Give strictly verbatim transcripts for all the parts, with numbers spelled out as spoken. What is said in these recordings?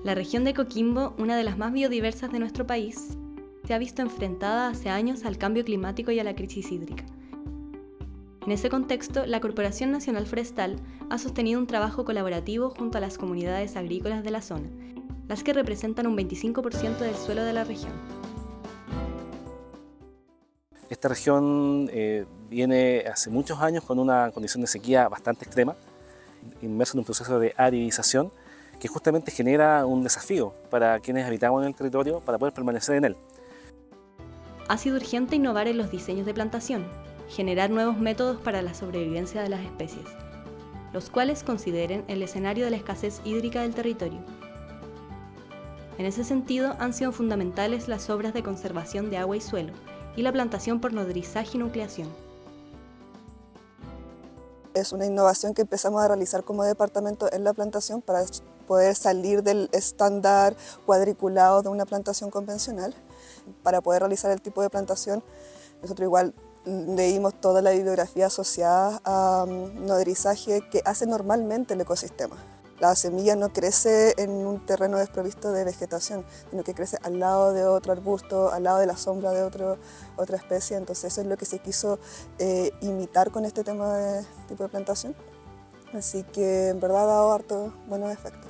La región de Coquimbo, una de las más biodiversas de nuestro país, se ha visto enfrentada hace años al cambio climático y a la crisis hídrica. En ese contexto, la Corporación Nacional Forestal ha sostenido un trabajo colaborativo junto a las comunidades agrícolas de la zona, las que representan un veinticinco por ciento del suelo de la región. Esta región eh, viene hace muchos años con una condición de sequía bastante extrema, inmersa en un proceso de aridización que justamente genera un desafío para quienes habitamos en el territorio para poder permanecer en él. Ha sido urgente innovar en los diseños de plantación, generar nuevos métodos para la sobrevivencia de las especies, los cuales consideren el escenario de la escasez hídrica del territorio. En ese sentido, han sido fundamentales las obras de conservación de agua y suelo y la plantación por nodrizaje y nucleación. Es una innovación que empezamos a realizar como departamento en la plantación para poder salir del estándar cuadriculado de una plantación convencional. Para poder realizar el tipo de plantación, nosotros igual leímos toda la bibliografía asociada a um, nodrizaje que hace normalmente el ecosistema. La semilla no crece en un terreno desprovisto de vegetación, sino que crece al lado de otro arbusto, al lado de la sombra de otro, otra especie. Entonces eso es lo que se quiso eh, imitar con este tema de tipo de plantación. Así que en verdad ha dado harto buenos efectos.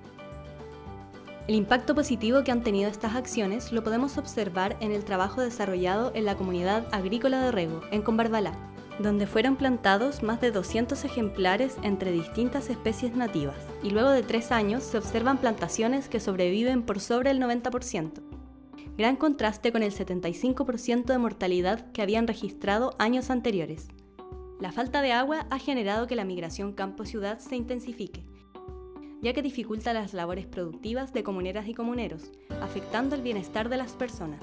El impacto positivo que han tenido estas acciones lo podemos observar en el trabajo desarrollado en la comunidad agrícola de Rego, en Combarbalá, donde fueron plantados más de doscientos ejemplares entre distintas especies nativas, y luego de tres años se observan plantaciones que sobreviven por sobre el noventa por ciento. Gran contraste con el setenta y cinco por ciento de mortalidad que habían registrado años anteriores. La falta de agua ha generado que la migración campo-ciudad se intensifique, ya que dificulta las labores productivas de comuneras y comuneros, afectando el bienestar de las personas.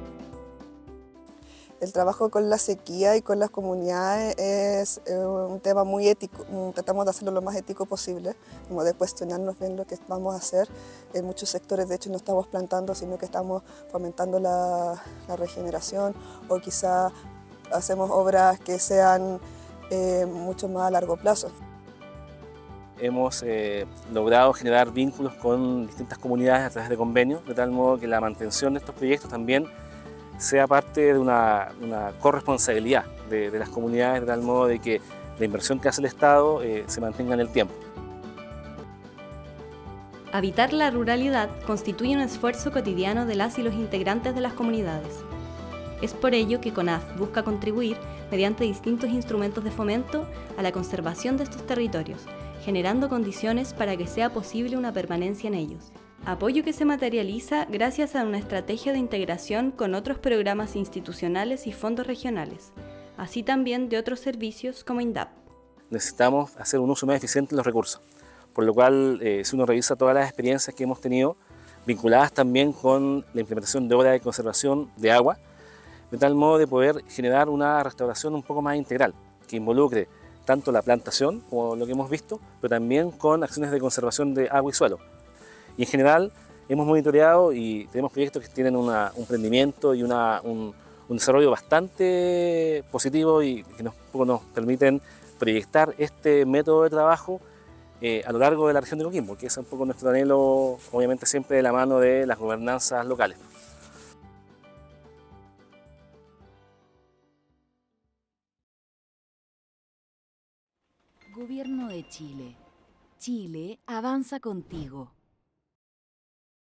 El trabajo con la sequía y con las comunidades es un tema muy ético. Tratamos de hacerlo lo más ético posible, como de cuestionarnos bien lo que vamos a hacer. En muchos sectores, de hecho, no estamos plantando, sino que estamos fomentando la, la regeneración, o quizá hacemos obras que sean eh, mucho más a largo plazo. Hemos eh, logrado generar vínculos con distintas comunidades a través de convenios, de tal modo que la mantención de estos proyectos también sea parte de una, una corresponsabilidad de, de las comunidades, de tal modo de que la inversión que hace el Estado eh, se mantenga en el tiempo. Habitar la ruralidad constituye un esfuerzo cotidiano de las y los integrantes de las comunidades. Es por ello que CONAF busca contribuir, mediante distintos instrumentos de fomento, a la conservación de estos territorios, generando condiciones para que sea posible una permanencia en ellos. Apoyo que se materializa gracias a una estrategia de integración con otros programas institucionales y fondos regionales, así también de otros servicios como INDAP. Necesitamos hacer un uso más eficiente de los recursos, por lo cual eh, si uno revisa todas las experiencias que hemos tenido, vinculadas también con la implementación de obras de conservación de agua, de tal modo de poder generar una restauración un poco más integral, que involucre tanto la plantación, como lo que hemos visto, pero también con acciones de conservación de agua y suelo. Y en general hemos monitoreado y tenemos proyectos que tienen una, un rendimiento y una, un, un desarrollo bastante positivo y que nos, nos permiten proyectar este método de trabajo eh, a lo largo de la región de Coquimbo, que es un poco nuestro anhelo, obviamente siempre de la mano de las gobernanzas locales. Gobierno de Chile. Chile avanza contigo.